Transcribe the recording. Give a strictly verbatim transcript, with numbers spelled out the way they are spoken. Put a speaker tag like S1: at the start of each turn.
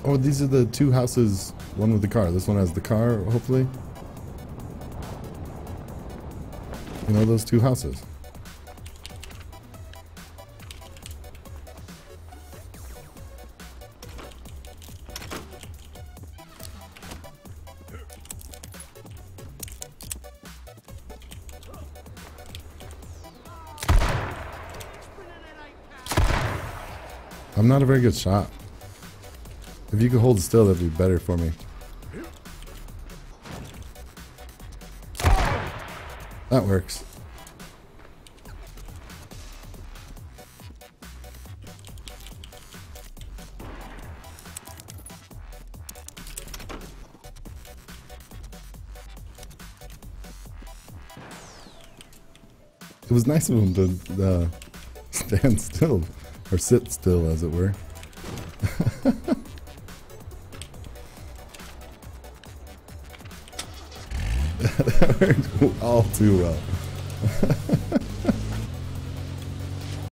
S1: Oh, these are the two houses. One with the car. This one has the car, hopefully. You know, those two houses. I'm not a very good shot. If you could hold still, that'd be better for me. That works. It was nice of him to uh, stand still, or sit still, as it were. That worked all too well.